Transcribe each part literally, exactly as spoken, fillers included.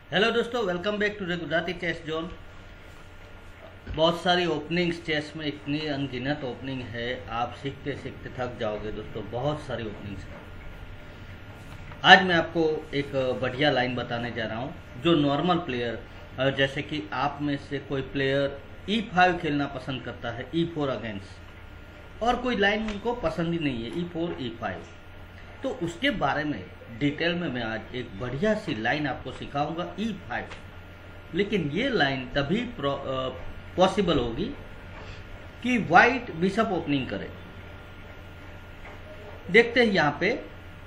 Hello दोस्तों, welcome back to the Gujarati chess zone. बहुत सारी ओपनिंग्स चेस में, इतनी अनगिनत ओपनिंग है, आप सीखते सीखते थक जाओगे दोस्तों। बहुत सारी ओपनिंग्स है। आज मैं आपको एक बढ़िया लाइन बताने जा रहा हूँ जो नॉर्मल प्लेयर, जैसे कि आप में से कोई प्लेयर ई फाइव खेलना पसंद करता है ई फोर अगेंस्ट, और कोई लाइन उनको पसंद ही नहीं है ई फोर ई फाइव, तो उसके बारे में डिटेल में मैं आज एक बढ़िया सी लाइन आपको सिखाऊंगा ई फाइव। लेकिन ये लाइन तभी पॉसिबल होगी कि वाइट बिशप ओपनिंग करे। देखते हैं यहाँ पे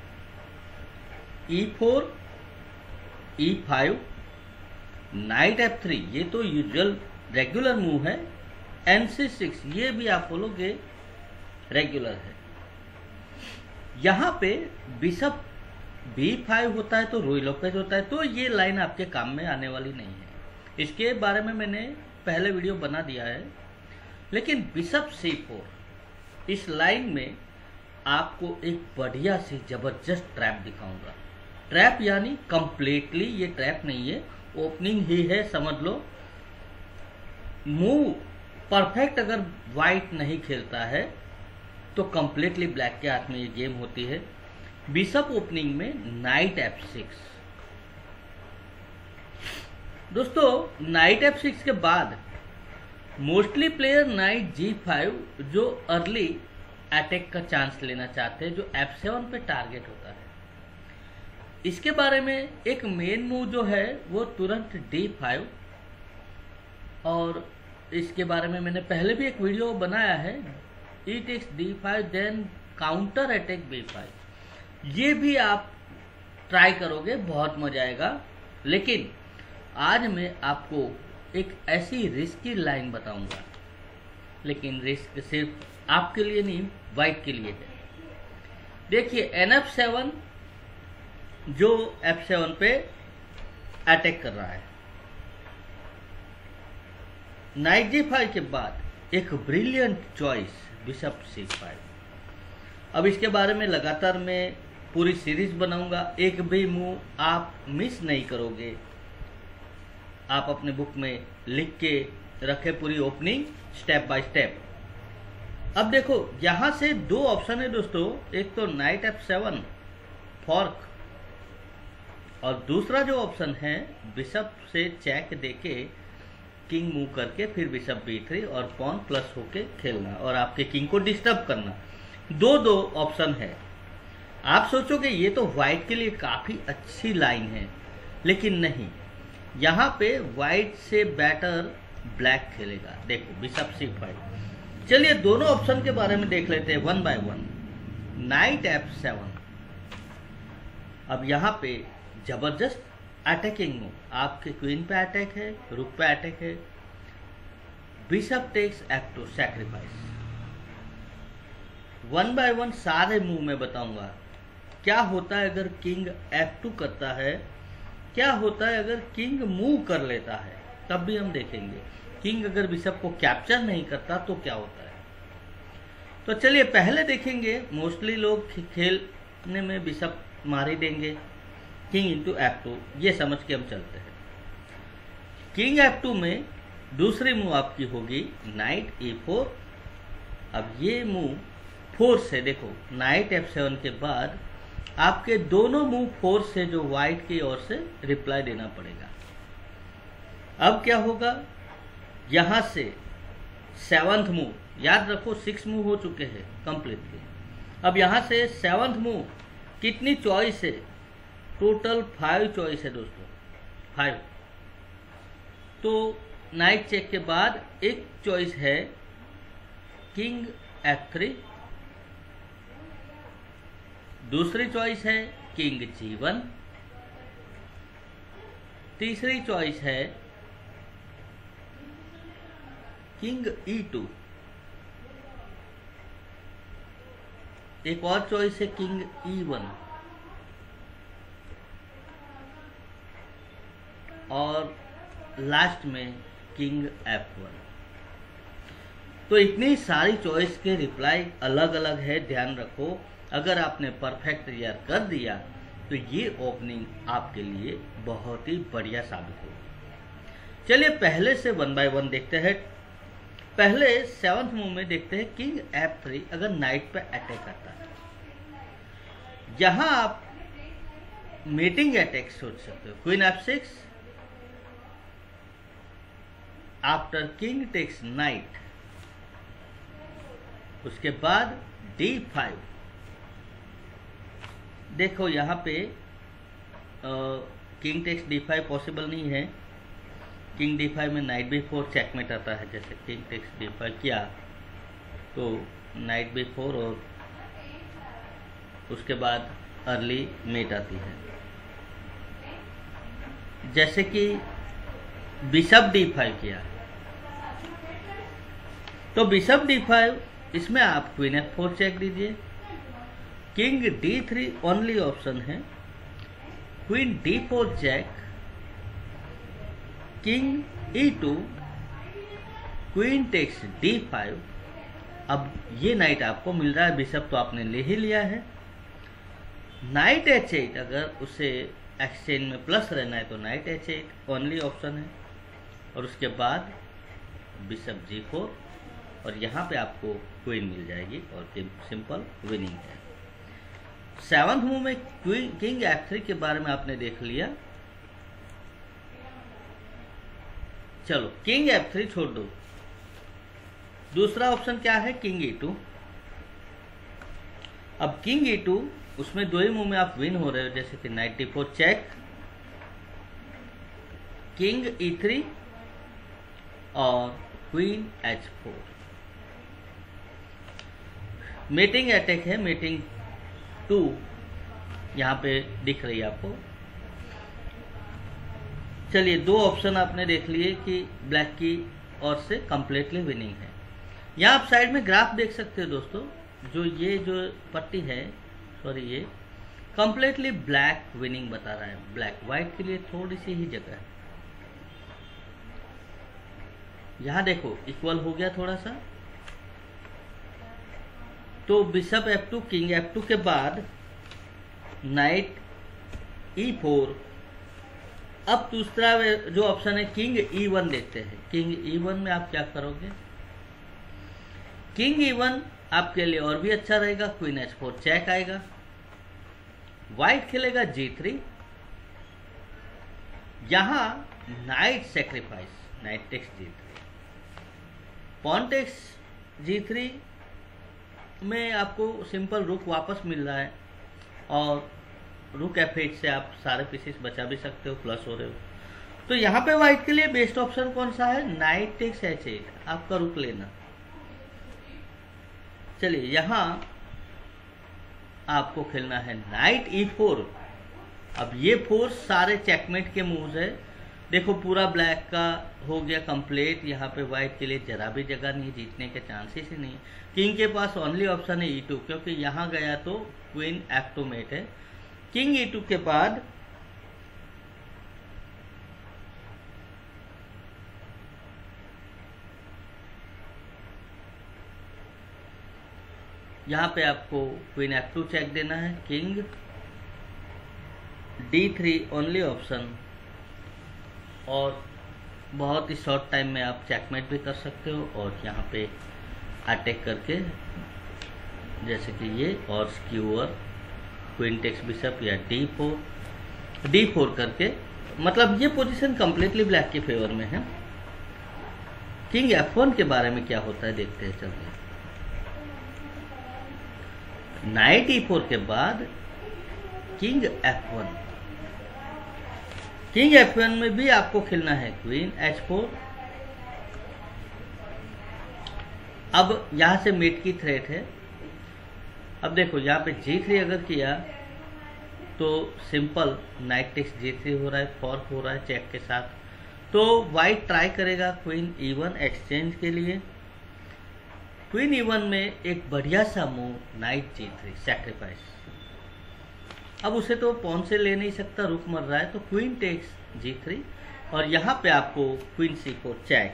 E four E five, knight F three, ये तो यूजुअल रेगुलर मूव है। एन सी सिक्स, ये भी आप बोलोगे रेगुलर है। यहाँ पे बिशप बी फाइव होता है तो रुई लोपेज होता है, तो ये लाइन आपके काम में आने वाली नहीं है। इसके बारे में मैंने पहले वीडियो बना दिया है। लेकिन बिशप सी फोर, इस लाइन में आपको एक बढ़िया सी जबरदस्त ट्रैप दिखाऊंगा। ट्रैप यानी कंप्लीटली ये ट्रैप नहीं है, ओपनिंग ही है, समझ लो। मूव परफेक्ट अगर वाइट नहीं खेलता है तो कंप्लीटली ब्लैक के हाथ में ये गेम होती है। बिशप ओपनिंग में नाइट एफ सिक्स। दोस्तों, नाइट एफ सिक्स के बाद mostly player knight G five, जो अर्ली अटैक का चांस लेना चाहते हैं, जो एफ सेवन पे टारगेट होता है। इसके बारे में एक मेन मूव जो है वो तुरंत डी फाइव, और इसके बारे में मैंने पहले भी एक वीडियो बनाया है, E takes D five then counter attack B five. ये भी आप ट्राई करोगे, बहुत मजा आएगा। लेकिन आज मैं आपको एक ऐसी रिस्की लाइन बताऊंगा, लेकिन रिस्क सिर्फ आपके लिए नहीं, वाइट के लिए है। देखिए एन एफ सेवन, जो एफ सेवन पे अटैक कर रहा है। नाइट जी फाइव के बाद एक brilliant choice bishop C five. अब इसके बारे में लगातार मैं पूरी सीरीज बनाऊंगा, एक भी मूव आप मिस नहीं करोगे। आप अपने बुक में लिख के रखे पूरी ओपनिंग स्टेप बाय स्टेप। अब देखो, यहां से दो ऑप्शन है दोस्तों, एक तो नाइट एफ सेवन फॉर्क, और दूसरा जो ऑप्शन है बिशप से चेक देके किंग मूव करके फिर बिशप बी थ्री और पॉन प्लस होके खेलना और आपके किंग को डिस्टर्ब करना। दो दो ऑप्शन है। आप सोचोगे ये तो व्हाइट के लिए काफी अच्छी लाइन है, लेकिन नहीं, यहाँ पे व्हाइट से बेटर ब्लैक खेलेगा। देखो बिशप सी फाइव। चलिए दोनों ऑप्शन के बारे में देख लेते हैं one by one. Knight F seven, अब यहाँ पे जबरदस्त अटैकिंग मूव, आपके क्वीन पे अटैक है, रुक पे अटैक है। Bishop takes F two, sacrifice. One by one सारे मूव में बताऊंगा। क्या होता है अगर किंग एफ टू करता है, क्या होता है अगर किंग मूव कर लेता है, तब भी हम देखेंगे। किंग अगर बिशप को कैप्चर नहीं करता तो क्या होता है। तो चलिए पहले देखेंगे, मोस्टली लोग खेलने में बिशप मार ही देंगे, किंग इंटू एफ टू, ये समझ के हम चलते हैं। किंग एफ टू में दूसरी मूव आपकी होगी नाइट ई फोर। अब ये मूव फोर से, देखो नाइट एफ सेवन के बाद आपके दोनों मूव फोर से, जो व्हाइट की ओर से रिप्लाई देना पड़ेगा। अब क्या होगा, यहां से सेवंथ मूव, याद रखो सिक्स मूव हो चुके हैं कंप्लीटली। अब यहां से सेवंथ मूव, कितनी चॉइस है, टोटल फाइव चॉइस है दोस्तों, फाइव। तो नाइट चेक के बाद एक चॉइस है किंग एफ थ्री, दूसरी चॉइस है किंग जी वन, तीसरी चॉइस है किंग ई टू, एक और चॉइस है किंग ई वन, और लास्ट में किंग एफ वन। तो इतनी सारी चॉइस के रिप्लाई अलग अलग है, ध्यान रखो। अगर आपने परफेक्ट तैयार कर दिया तो ये ओपनिंग आपके लिए बहुत ही बढ़िया साबित होगी। चलिए पहले से वन बाय वन देखते हैं। पहले सेवंथ मूव में देखते हैं किंग एफ थ्री अगर नाइट पे अटैक करता है। यहां आप मीटिंग अटैक सोच सकते हो। Queen F six after king takes knight, उसके बाद डी फाइव। देखो यहाँ पे king takes D five possible नहीं है। किंग डी फाइव में नाइट बी फोर चेकमेट आता है। जैसे किंग टेक्स डी फाइव किया तो नाइट बी फोर और उसके बाद अर्ली मेट आती है। जैसे कि बिशप डी फाइव किया तो बिशप डी फाइव, इसमें आप क्वीन एफ फोर चेक दीजिए। King D three only option है। Queen D four check, king ई two, queen takes D five. अब ये नाइट आपको मिल रहा है, बिशप तो आपने ले ही लिया है। नाइट एच एट, अगर उसे एक्सचेंज में प्लस रहना है तो knight H eight only option है। और उसके बाद बिशप जी फोर, और यहाँ पे आपको क्वीन मिल जाएगी और सिंपल विनिंग है। सेवंथ मूव में क्वीन किंग एफ थ्री के बारे में आपने देख लिया। चलो किंग एफ थ्री छोड़ दो, दूसरा ऑप्शन क्या है? किंग ई टू। अब किंग ई टू, उसमें दो ही मूव में आप विन हो रहे हो, जैसे कि knight D four check, king E three और queen H four. Mating attack है, मीटिंग टू यहाँ पे दिख रही है आपको। चलिए दो ऑप्शन आपने देख लिए कि ब्लैक की ओर से कंप्लीटली विनिंग है। यहाँ आप साइड में ग्राफ देख सकते हो दोस्तों, जो ये जो पट्टी है, सॉरी ये कंप्लीटली ब्लैक विनिंग बता रहा है। ब्लैक व्हाइट के लिए थोड़ी सी ही जगह है। यहाँ देखो इक्वल हो गया थोड़ा सा। तो bishop F two, king F two के बाद नाइट ई फोर। अब दूसरा जो ऑप्शन है किंग ई वन देखते हैं। किंग ई वन में आप क्या करोगे? किंग ई वन आपके लिए और भी अच्छा रहेगा। क्वीन एच फोर चेक आएगा, व्हाइट खेलेगा जी थ्री। यहां knight sacrifice, knight takes g three, pawn takes g three में आपको सिंपल रुक वापस मिल रहा है और रुक एफ एट से आप सारे पीसेस बचा भी सकते हो, प्लस हो रहे हो। तो यहाँ पे व्हाइट के लिए बेस्ट ऑप्शन कौन सा है? नाइट टेक्स एच एट, आपका रुक लेना। चलिए यहाँ आपको खेलना है नाइट ई फोर। अब ये फोर सारे चेकमेट के मूव्स है। देखो पूरा ब्लैक का हो गया कंप्लीट। यहाँ पे व्हाइट के लिए जरा भी जगह नहीं, जीतने के चांसेस ही नहीं। किंग के पास ओनली ऑप्शन है ई टू, क्योंकि यहाँ गया तो क्वीन एफ टू मेट है। किंग ई टू के बाद यहाँ पे आपको क्वीन एफ टू चेक देना है। King D three only option, और बहुत ही शॉर्ट टाइम में आप चेकमेट भी कर सकते हो। और यहाँ पे अटैक करके जैसे कि ये और स्क्यूअर, क्वीन टेक्स बिशप या डी फोर, डी फोर करके, मतलब ये पोजीशन कंप्लीटली ब्लैक के फेवर में है। किंग एफ वन के बारे में क्या होता है देखते हैं। चलते हैं नाइट ई फोर के बाद king F one. King F one में भी आपको खेलना है क्वीन एच फोर। अब यहां से मेट की थ्रेट है। अब देखो यहाँ पे जी थ्री अगर किया तो simple knight takes g three हो रहा है, फॉर्क हो रहा है चेक के साथ। तो वाइट ट्राई करेगा क्वीन ई वन एक्सचेंज के लिए। क्वीन ई वन में एक बढ़िया सा move knight g three sacrifice. अब उसे तो पॉन से ले नहीं सकता, रुक मर रहा है, तो क्वीन टेक्स जी थ्री और यहाँ पे आपको queen c four check.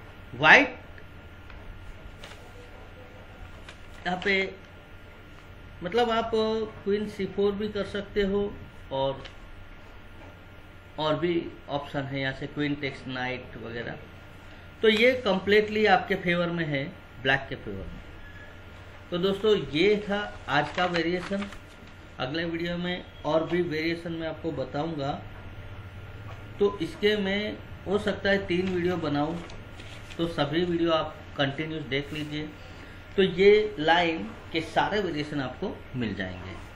White यहाँ पे मतलब आप क्वीन सी फोर भी कर सकते हो और और भी ऑप्शन है यहाँ से, क्वीन टेक्स नाइट वगैरह। तो ये कम्प्लीटली आपके फेवर में है, ब्लैक के फेवर में। तो दोस्तों ये था आज का वेरिएशन। अगले वीडियो में और भी वेरिएशन मैं आपको बताऊंगा। तो इसके में हो सकता है तीन वीडियो बनाऊं, तो सभी वीडियो आप कंटिन्यूस देख लीजिए। तो ये लाइन के सारे वेरिएशन आपको मिल जाएंगे।